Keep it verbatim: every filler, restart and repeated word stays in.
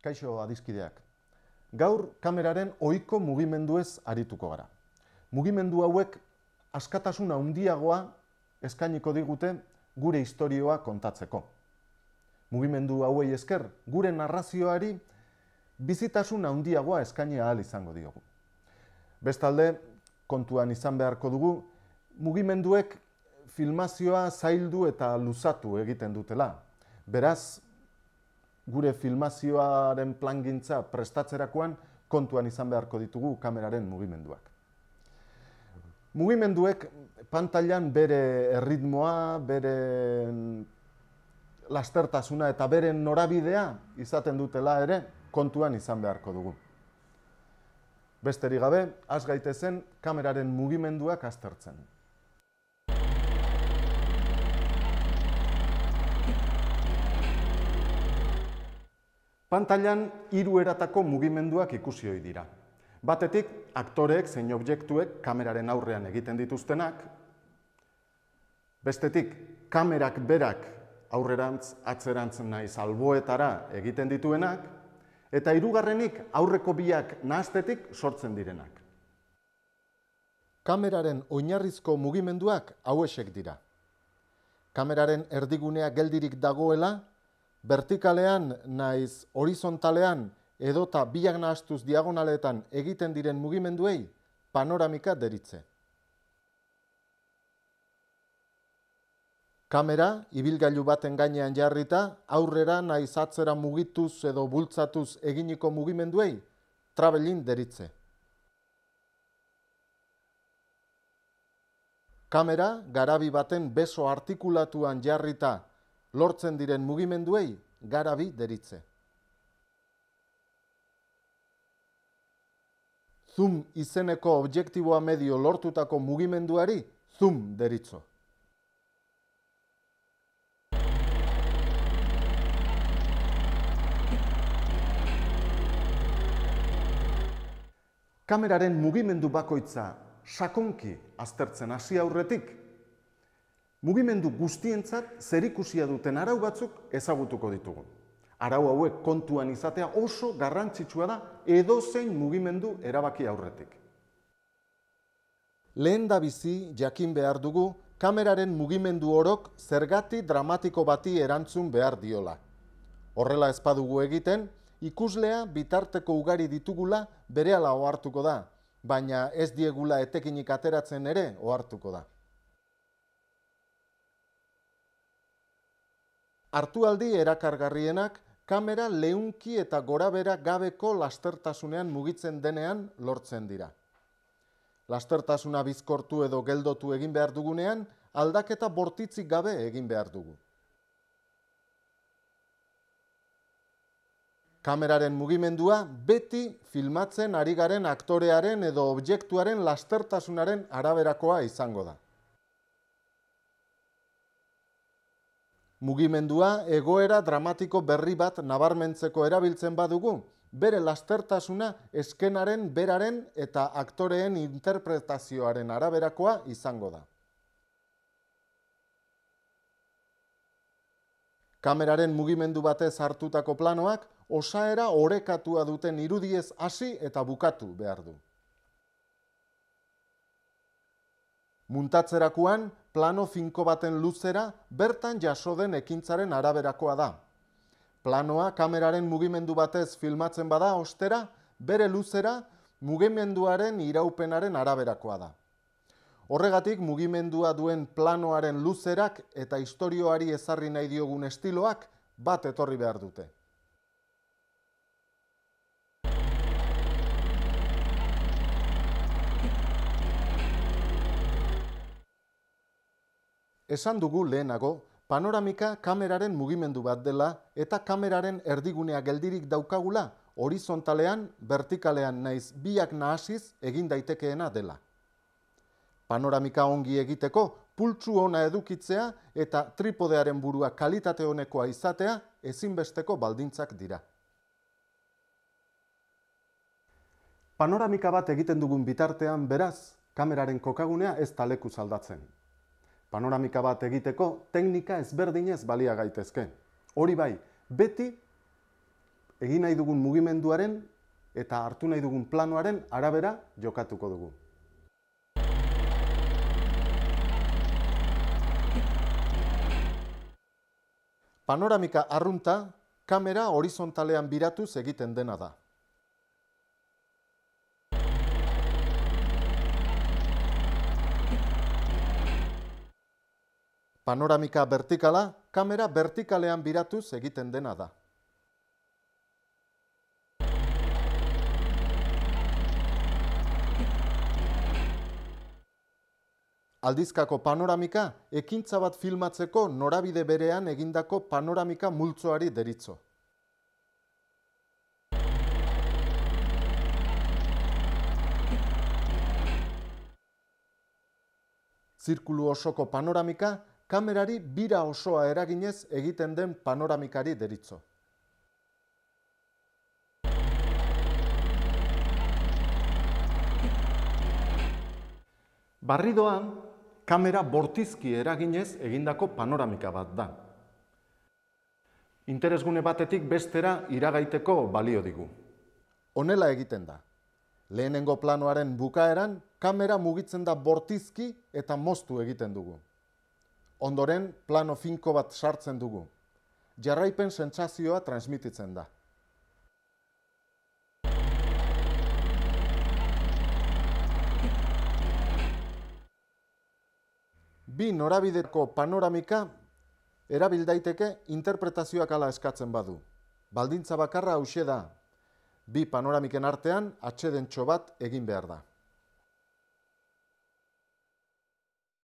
Kaixo adiskideak. Gaur kameraren ohiko mugimenduez arituko gara. Mugimendu hauek askatasun handiagoa eskainiko digute gure istorioa kontatzeko. Mugimendu hauei esker gure narrazioari bizitasun handiagoa eskaini ahal izango diogu. Bestalde, kontuan izan beharko dugu, mugimenduek filmazioa zaildu eta luzatu egiten dutela. Beraz, gure filmazioaren plangintza prestatzerakoan kontuan izan beharko ditugu kameraren mugimenduak. Mugimenduek pantailan bere erritmoa, bere lastertasuna eta bere norabidea izaten dutela ere kontuan izan beharko dugu. Besterik gabe, has gaitezen kameraren mugimenduak aztertzen. Pantailan hiru eratako mugimenduak ikusi ohi dira. Batetik, aktoreek zein objektuek kameraren aurrean egiten dituztenak. Bestetik, kamerak berak aurrerantz, atzerantz naiz alboetara egiten dituenak. Eta hirugarrenik, aurreko biak nahastetik sortzen direnak. Kameraren oinarrizko mugimenduak hauexek dira. Kameraren erdigunea geldirik dagoela, vertikalean naiz horizontalean edota biak nahastuz diagonaletan egiten diren mugimenduei panoramika deritze. Kamera, ibilgailu baten gainean jarrita, aurrera naiz atzera mugituz edo bultzatuz eginiko mugimenduei travelin deritze. Kamera, garabi baten beso artikulatuan jarrita lortzen diren mugimenduei garabi deritze. Zoom izeneko objektiboa medio lortutako mugimenduari zoom deritzo. Kameraren mugimendu bakoitza sakonki aztertzen hasi aurretik, mugimendu guztientzat zerikusia duten arau batzuk ezagutuko ditugu. Arau hauek kontuan izatea oso garrantzitsua da edozein mugimendu erabaki aurretik. Lehendabizi jakin behar dugu kameraren mugimendu orok zergati dramatiko bati erantzun behar diola. Horrela ez badugu egiten, ikuslea bitarteko ugari ditugula berehala ohartuko da, baina ez diegula etekinik ateratzen ere ohartuko da. Hartualdi erakargarrienak kamera leunki eta gorabera gabeko lastertasunean mugitzen denean lortzen dira. Lastertasuna bizkortu edo geldotu egin behar dugunean, aldaketa bortitzik gabe egin behar dugu. Kameraren mugimendua beti filmatzen ari garen aktorearen edo objektuaren lastertasunaren araberakoa izango da. Mugimendua egoera dramatiko berri bat nabarmentzeko erabiltzen badugu, bere lastertasuna eskenaren beraren eta aktoreen interpretazioaren araberakoa izango da. Kameraren mugimendu batez hartutako planoak osaera orekatua duten irudiez hasi eta bukatu behar du. Muntatzerakoan, plano finko baten luzera bertan jaso den ekintzaren araberakoa da. Planoa kameraren mugimendu batez filmatzen bada ostera, bere luzera mugimenduaren iraupenaren araberakoa da. Horregatik mugimendua duen planoaren luzerak eta istorioari ezarri nahi diogun estiloak bat etorri behar dute. Esan dugu lehenago, panoramika kameraren mugimendu bat dela eta kameraren erdigunea geldirik daukagula horizontalean, vertikalean naiz biak nahasiz egin daitekeena dela. Panoramika ongi egiteko, pultsu ona edukitzea eta tripodearen burua kalitate honekoa izatea ezinbesteko baldintzak dira. Panoramika bat egiten dugun bitartean beraz, kameraren kokagunea ez da lekuz aldatzen. Panoramika bat egiteko teknika ezberdinez balia gaitezke. Hori bai, beti egin nahi dugun mugimenduaren eta hartu nahi dugun planoaren arabera jokatuko dugu. Panoramika arrunta kamera horizontalean biratuz egiten dena da. Panoramika vertikala kamera vertikalean biratuz egiten dena da. Aldizkako panoramika ekintza bat filmatzeko norabide berean egindako panoramika multzoari deritzo. Zirkulu osoko panoramika kamerari bira osoa eraginez egiten den panoramikari deritzo. Barridoan, kamera bortizki eraginez egindako panoramika bat da. Interesgune batetik bestera iragaiteko balio digu. Honela egiten da. Lehenengo planoaren bukaeran, kamera mugitzen da bortizki eta moztu egiten dugu. Ondoren, plano finko bat sartzen dugu. Jarraipen sentsazioa transmititzen da. Bi norabideko panoramika erabil daiteke interpretazioak hala eskatzen badu. Baldintza bakarra hauxe da. Bi panoramiken artean atsedentxo bat egin behar da.